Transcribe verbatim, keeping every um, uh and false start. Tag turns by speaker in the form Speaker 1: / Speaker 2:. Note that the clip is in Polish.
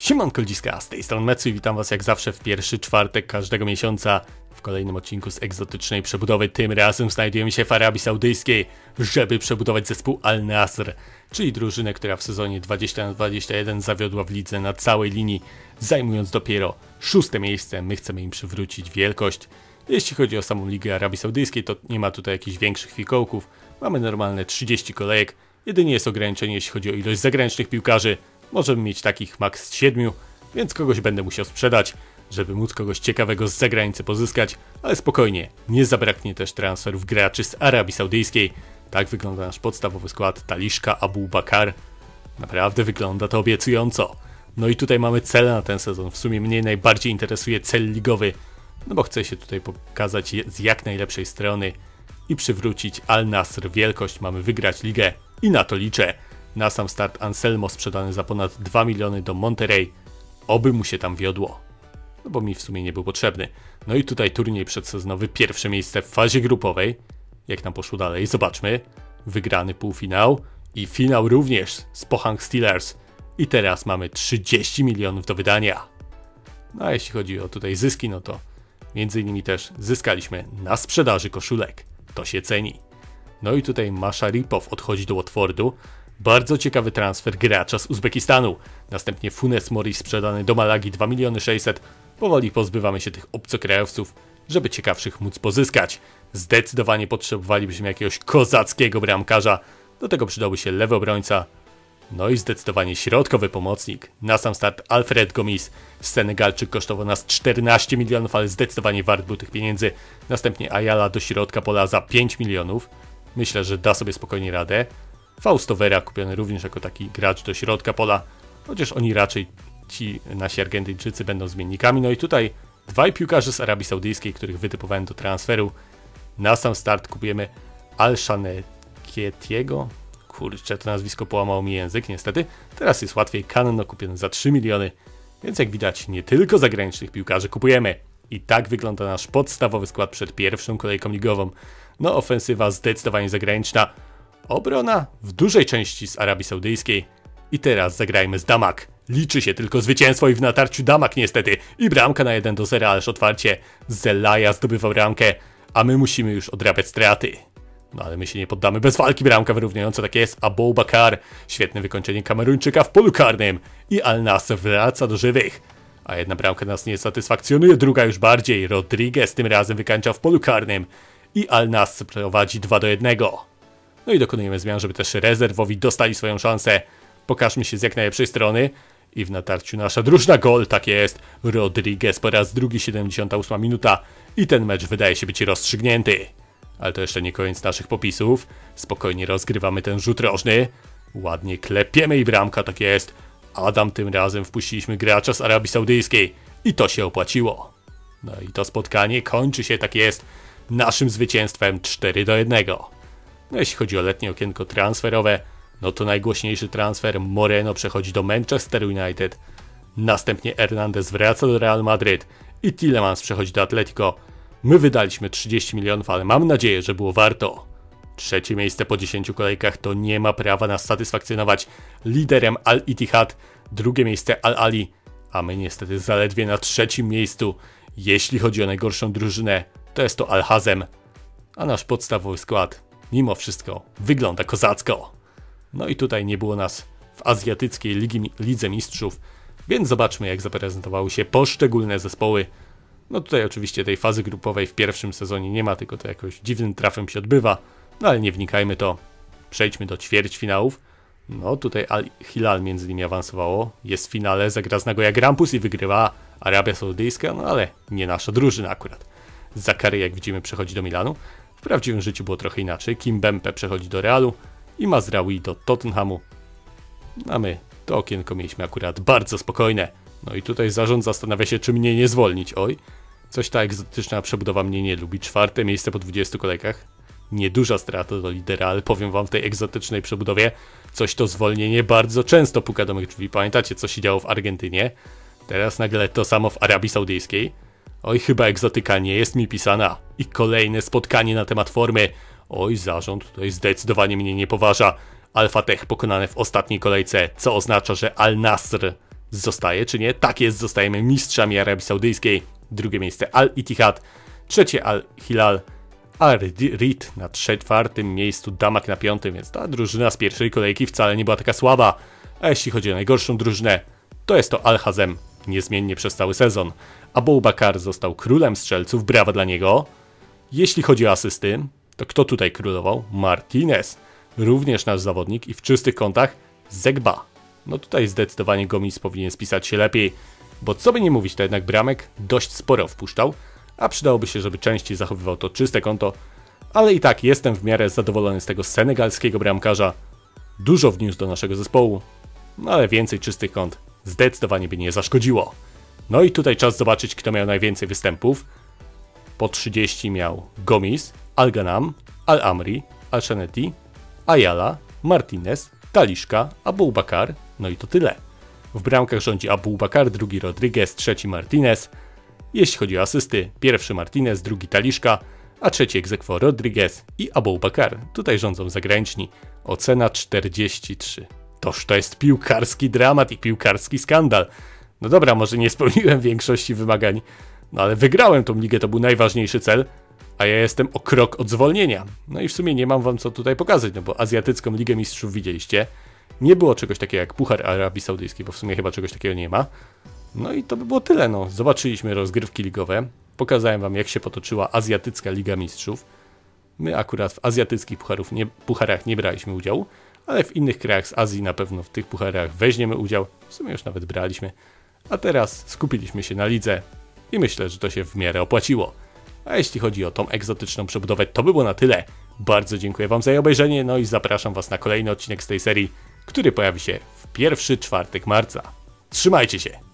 Speaker 1: Siemanko ludziska, z tej strony Metsu i witam was jak zawsze w pierwszy czwartek każdego miesiąca w kolejnym odcinku z egzotycznej przebudowy. Tym razem znajdujemy się w Arabii Saudyjskiej, żeby przebudować zespół Al Nasr, czyli drużynę, która w sezonie dwadzieścia na dwadzieścia jeden zawiodła w lidze na całej linii, zajmując dopiero szóste miejsce. My chcemy im przywrócić wielkość. Jeśli chodzi o samą Ligę Arabii Saudyjskiej, to nie ma tutaj jakichś większych fikołków. Mamy normalne trzydzieści kolejek, jedynie jest ograniczenie jeśli chodzi o ilość zagranicznych piłkarzy. Możemy mieć takich maks siedmiu, więc kogoś będę musiał sprzedać, żeby móc kogoś ciekawego z zagranicy pozyskać, ale spokojnie, nie zabraknie też transferów graczy z Arabii Saudyjskiej. Tak wygląda nasz podstawowy skład. Taliszka, Abu Bakar. Naprawdę wygląda to obiecująco. No i tutaj mamy cele na ten sezon. W sumie mnie najbardziej interesuje cel ligowy, no bo chcę się tutaj pokazać z jak najlepszej strony i przywrócić Al Nasr wielkość. Mamy wygrać ligę i na to liczę. Na sam start Anselmo sprzedany za ponad dwa miliony do Monterrey. Oby mu się tam wiodło, no bo mi w sumie nie był potrzebny. No i tutaj turniej przedsezonowy, pierwsze miejsce w fazie grupowej. Jak nam poszło dalej, zobaczmy. Wygrany półfinał i finał również z Pohang Steelers. I teraz mamy trzydzieści milionów do wydania. No a jeśli chodzi o tutaj zyski, no to między innymi też zyskaliśmy na sprzedaży koszulek. To się ceni. No i tutaj Masha Ripow odchodzi do Watfordu. Bardzo ciekawy transfer gracza z Uzbekistanu. Następnie Funes Mori sprzedany do Malagi dwa miliony sześćset. Powoli pozbywamy się tych obcokrajowców, żeby ciekawszych móc pozyskać. Zdecydowanie potrzebowalibyśmy jakiegoś kozackiego bramkarza. Do tego przydałby się lewy obrońca. No i zdecydowanie środkowy pomocnik. Na sam start Alfred Gomis. Senegalczyk kosztował nas czternaście milionów, ale zdecydowanie wart był tych pieniędzy. Następnie Ayala do środka pola za pięć milionów. Myślę, że da sobie spokojnie radę. Fausto Vera kupiony również jako taki gracz do środka pola, chociaż oni raczej, ci nasi Argentyńczycy, będą zmiennikami. No i tutaj dwaj piłkarze z Arabii Saudyjskiej, których wytypowałem do transferu. Na sam start kupujemy Al-Shanekietiego. Kurczę, to nazwisko połamało mi język niestety. Teraz jest łatwiej. Canno kupiony za trzy miliony, więc jak widać nie tylko zagranicznych piłkarzy kupujemy. I tak wygląda nasz podstawowy skład przed pierwszą kolejką ligową. No ofensywa zdecydowanie zagraniczna. Obrona w dużej części z Arabii Saudyjskiej. I teraz zagrajmy z Damak. Liczy się tylko zwycięstwo i w natarciu Damak niestety. I bramka na jeden do zera, ależ otwarcie Zelaya zdobywał bramkę, a my musimy już odrabiać straty. No ale my się nie poddamy, bez walki bramka wyrównująca, tak jest. Abu Bakar, świetne wykończenie Kameruńczyka w polu karnym. I Al Nasr wraca do żywych. A jedna bramka nas nie satysfakcjonuje, druga już bardziej. Rodriguez tym razem wykańcza w polu karnym. I Al Nasr prowadzi dwa do jednego. No i dokonujemy zmian, żeby też rezerwowi dostali swoją szansę. Pokażmy się z jak najlepszej strony. I w natarciu nasza drużyna gol, tak jest. Rodriguez po raz drugi, siedemdziesiąta ósma minuta. I ten mecz wydaje się być rozstrzygnięty. Ale to jeszcze nie koniec naszych popisów. Spokojnie rozgrywamy ten rzut rożny. Ładnie klepiemy i bramka, tak jest. Adam tym razem wpuściliśmy gracza z Arabii Saudyjskiej. I to się opłaciło. No i to spotkanie kończy się, tak jest, naszym zwycięstwem cztery do jednego. No jeśli chodzi o letnie okienko transferowe, no to najgłośniejszy transfer Moreno przechodzi do Manchester United. Następnie Hernandez wraca do Real Madrid i Tielemans przechodzi do Atletico. My wydaliśmy trzydzieści milionów, ale mam nadzieję, że było warto. Trzecie miejsce po dziesięciu kolejkach to nie ma prawa nas satysfakcjonować. Liderem Al Ittihad, drugie miejsce Al Ali, a my niestety zaledwie na trzecim miejscu. Jeśli chodzi o najgorszą drużynę, to jest to Al Hazem, a nasz podstawowy skład mimo wszystko wygląda kozacko. No i tutaj nie było nas w azjatyckiej Ligi, Lidze Mistrzów, więc zobaczmy jak zaprezentowały się poszczególne zespoły. No tutaj oczywiście tej fazy grupowej w pierwszym sezonie nie ma, tylko to jakoś dziwnym trafem się odbywa. No ale nie wnikajmy to. Przejdźmy do ćwierćfinałów. No tutaj Al Hilal między innymi awansowało. Jest w finale, zagra z Nagoya Grampus i wygrywa Arabia Saudyjska, no ale nie nasza drużyna akurat. Zakary, jak widzimy, przechodzi do Milanu. W prawdziwym życiu było trochę inaczej. Kimpembe przechodzi do Realu i Mazraoui do Tottenhamu. A my to okienko mieliśmy akurat bardzo spokojne. No i tutaj zarząd zastanawia się, czy mnie nie zwolnić. Oj, coś ta egzotyczna przebudowa mnie nie lubi. Czwarte miejsce po dwudziestu kolejkach. Nieduża strata do lidera, ale powiem wam, w tej egzotycznej przebudowie coś to zwolnienie bardzo często puka do mych drzwi. Pamiętacie, co się działo w Argentynie? Teraz nagle to samo w Arabii Saudyjskiej. Oj, chyba egzotyka nie jest mi pisana. I kolejne spotkanie na temat formy. Oj, zarząd tutaj zdecydowanie mnie nie poważa. Al Fateh pokonany w ostatniej kolejce, co oznacza, że Al Nasr zostaje, czy nie? Tak jest, zostajemy mistrzami Arabii Saudyjskiej. Drugie miejsce Al-Ittihad, trzecie Al-Hilal, Al-Rid na czwartym miejscu, Damak na piątym, więc ta drużyna z pierwszej kolejki wcale nie była taka słaba. A jeśli chodzi o najgorszą drużynę, to jest to Al-Hazem, niezmiennie przez cały sezon. Abu Bakar został królem strzelców, brawa dla niego. Jeśli chodzi o asysty, to kto tutaj królował? Martinez, również nasz zawodnik i w czystych kątach Zegba. No tutaj zdecydowanie Gomis powinien spisać się lepiej, bo co by nie mówić, to jednak bramek dość sporo wpuszczał, a przydałoby się, żeby częściej zachowywał to czyste konto, ale i tak jestem w miarę zadowolony z tego senegalskiego bramkarza. Dużo wniósł do naszego zespołu, no ale więcej czystych kąt zdecydowanie by nie zaszkodziło. No i tutaj czas zobaczyć, kto miał najwięcej występów. Po trzydzieści miał Gomis, Al-Ghanam, Al-Amri, Al-Shaneti, Ayala, Martinez, Taliszka, Abu Bakar, no i to tyle. W bramkach rządzi Abu Bakar, drugi Rodriguez, trzeci Martinez. Jeśli chodzi o asysty, pierwszy Martinez, drugi Taliszka, a trzeci ex aequo Rodriguez i Abu Bakar. Tutaj rządzą zagraniczni. Ocena czterdzieści trzy. Toż to jest piłkarski dramat i piłkarski skandal. No dobra, może nie spełniłem większości wymagań, no ale wygrałem tą ligę, to był najważniejszy cel, a ja jestem o krok od zwolnienia. No i w sumie nie mam wam co tutaj pokazać, no bo Azjatycką Ligę Mistrzów widzieliście. Nie było czegoś takiego jak Puchar Arabii Saudyjskiej, bo w sumie chyba czegoś takiego nie ma. No i to by było tyle, no. Zobaczyliśmy rozgrywki ligowe. Pokazałem wam, jak się potoczyła Azjatycka Liga Mistrzów. My akurat w azjatyckich pucharów nie, pucharach nie braliśmy udziału, ale w innych krajach z Azji na pewno w tych pucharach weźmiemy udział. W sumie już nawet braliśmy. A teraz skupiliśmy się na lidze i myślę, że to się w miarę opłaciło. A jeśli chodzi o tą egzotyczną przebudowę, to by było na tyle. Bardzo dziękuję wam za jej obejrzenie, no i zapraszam was na kolejny odcinek z tej serii, który pojawi się w pierwszy czwartek marca. Trzymajcie się!